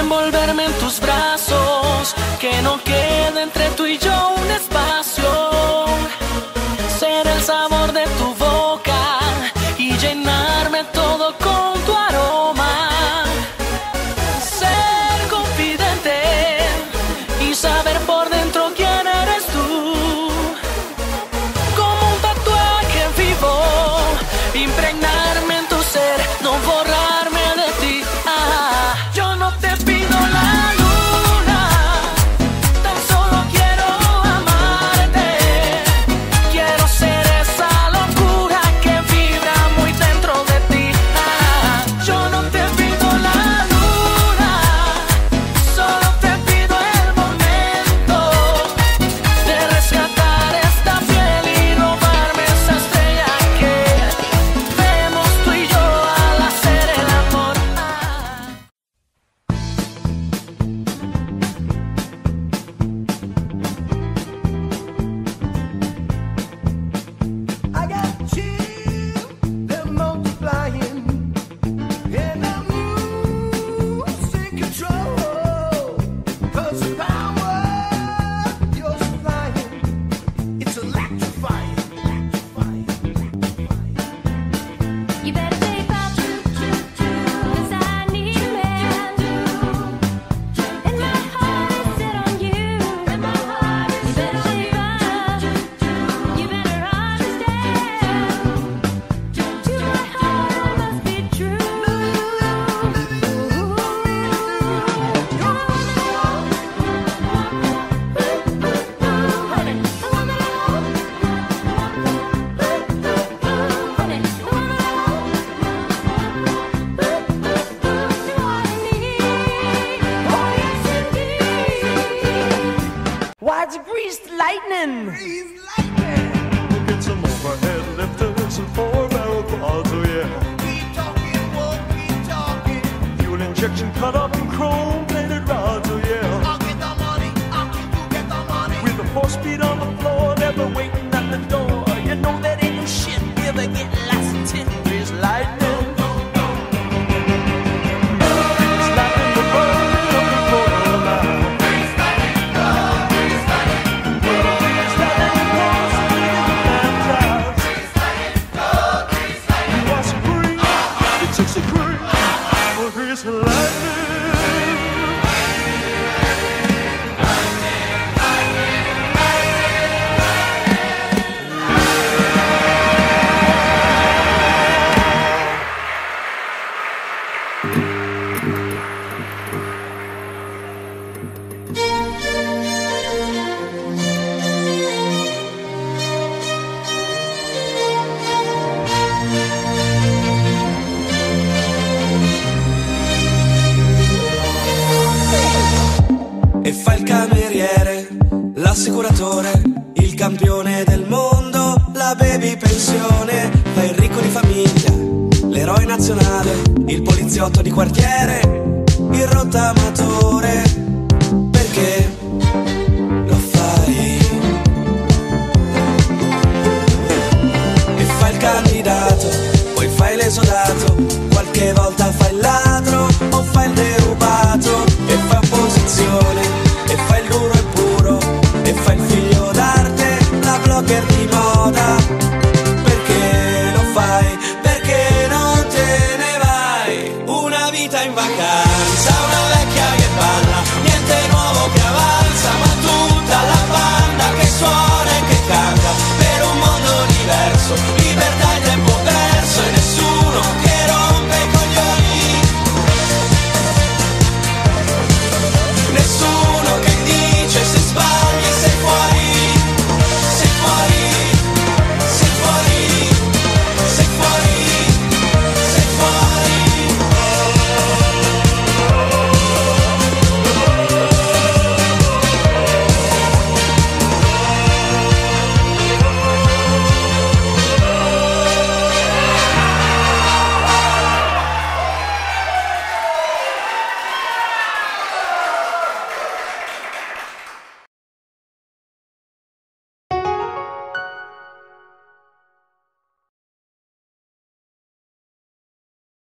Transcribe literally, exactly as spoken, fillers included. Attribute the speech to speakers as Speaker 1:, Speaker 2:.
Speaker 1: envolverme en tus brazos, que no quede entre tú y yo un espacio. Ser el sabor de tu boca y llenarme todo con tu aroma. Ser confidente y saber por dentro quién eres tú. Como un tatuaje vivo, impregnarme en tu ser, no borrarme de ti. Ah, yo no te pido la luna, tan solo quiero amarte. Quiero ser esa locura que vibra muy dentro de ti. Ah, yo no te pido la luna, solo te pido el momento de rescatar esta piel y robarme esa estrella que vemos tú y yo al hacer el amor.
Speaker 2: I got chills, they're multiplying, and I'm losing control. 'Cause the power you're supplying, it's electrifying, electrifying, electrifying.
Speaker 3: You better take off, 'cause I need a man. And my heart is set on you. And my heart is set on you. You better understand. To my heart I must be true.
Speaker 4: Why, it's greased lightning.
Speaker 2: He's lightning.
Speaker 5: Get some overhead lifters and four-barrel quads, oh yeah.
Speaker 2: Keep talking, won't keep talking.
Speaker 5: Fuel injection cut up in chrome-plated rods, oh yeah.
Speaker 2: I'll get the money, I'll keep you get the money.
Speaker 5: With a four-speed on the floor, never waiting at the door. You know that ain't no shit, ever get lots of tin. Grease lightning. Grease lightning, the bird of the quarter mile. Grease lightning, the grease lightning. Grease lightning, the course with the baptized.
Speaker 2: Grease lightning, the grease lightning.
Speaker 5: You are supreme, it takes a cream for grease lightning.
Speaker 6: E fa il cameriere, l'assicuratore, il campione del mondo, la baby pensione, fa il ricco di famiglia, l'eroe nazionale, il poliziotto di quartiere,